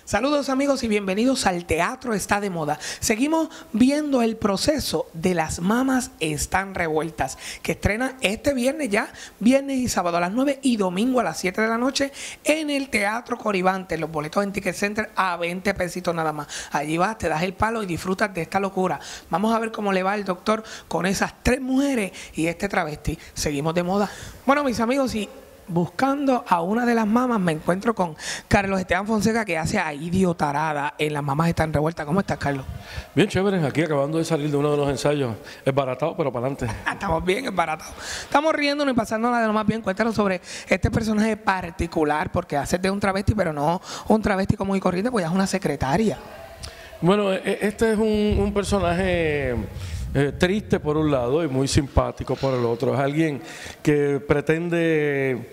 Saludos amigos y bienvenidos al Teatro Está de Moda. Seguimos viendo el proceso de Las Mamas Están Revueltas, que estrena este viernes ya, viernes y sábado a las 9 y domingo a las 7 de la noche en el Teatro Coribante. Los boletos en Ticket Center a 20 pesitos nada más. Allí vas, te das el palo y disfrutas de esta locura. Vamos a ver cómo le va el doctor con esas 3 mujeres y este travesti. Seguimos de moda. Bueno, mis amigos, y buscando a una de las mamas me encuentro con Carlos Esteban Fonseca, que hace a Idio Tarada en Las Mamas Están Revueltas. ¿Cómo estás, Carlos? Bien chévere, aquí acabando de salir de uno de los ensayos. Es baratado, pero para adelante. Estamos bien, es baratado. Estamos riéndonos y pasándola de lo más bien. Cuéntanos sobre este personaje particular, porque haces de un travesti, pero no un travesti común y corriente, pues ya es una secretaria. Bueno, este es un personaje triste por un lado y muy simpático por el otro. Es alguien que pretende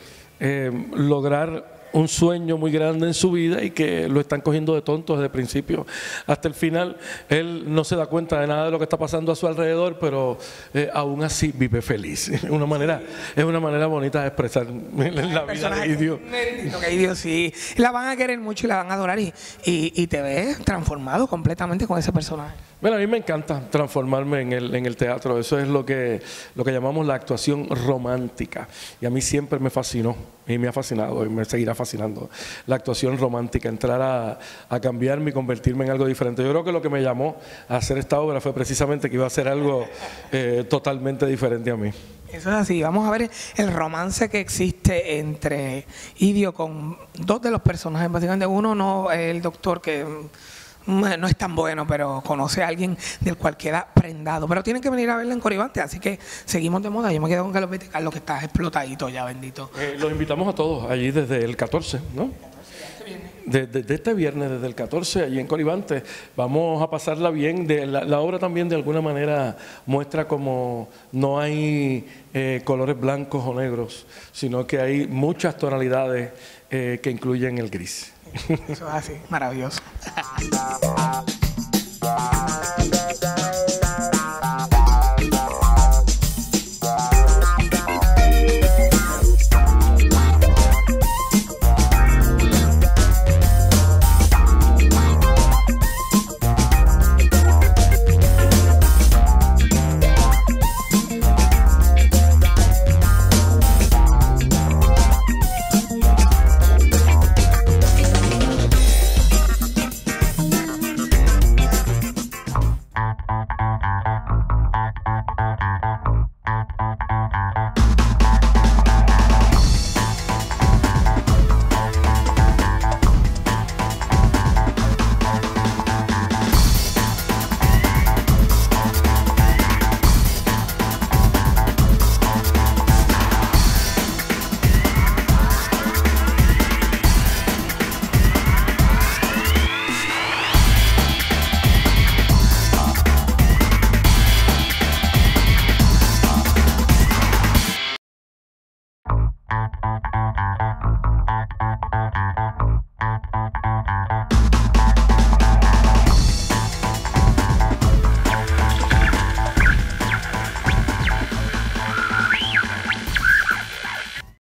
lograr un sueño muy grande en su vida y que lo están cogiendo de tonto desde el principio hasta el final. Él no se da cuenta de nada de lo que está pasando a su alrededor, pero aún así vive feliz. Es una manera bonita de expresar la vida de Idio. Que Idio sí, la van a querer mucho y la van a adorar y te ves transformado completamente con ese personaje. Bueno, a mí me encanta transformarme en el teatro. Eso es lo que llamamos la actuación romántica. Y a mí siempre me fascinó y me ha fascinado y me seguirá fascinando la actuación romántica, entrar a cambiarme y convertirme en algo diferente. Yo creo que lo que me llamó a hacer esta obra fue precisamente que iba a ser algo totalmente diferente a mí. Eso es así. Vamos a ver el romance que existe entre Idio con dos de los personajes. Básicamente uno, no el doctor, que no es tan bueno, pero conoce a alguien del cual queda prendado. Pero tienen que venir a verla en Coribante, así que seguimos de moda. Yo me quedo con Carlos Vete. Carlos, que estás explotadito ya, bendito. Los invitamos a todos allí desde el 14, ¿no? Desde este viernes, desde el 14, allí en Coribante. Vamos a pasarla bien. La obra también de alguna manera muestra como no hay colores blancos o negros, sino que hay muchas tonalidades que incluyen el gris. Eso es así, maravilloso.